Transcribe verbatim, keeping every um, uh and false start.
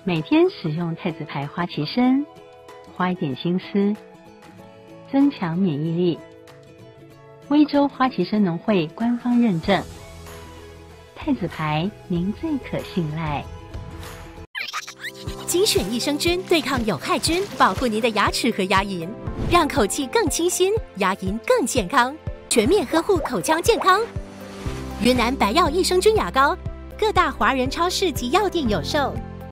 每天使用太子牌花旗参，花一点心思，增强免疫力。威州花旗参农会官方认证，太子牌您最可信赖。 精选益生菌对抗有害菌，保护您的牙齿和牙龈，让口气更清新，牙龈更健康，全面呵护口腔健康。云南白药益生菌牙膏，各大华人超市及药店有售。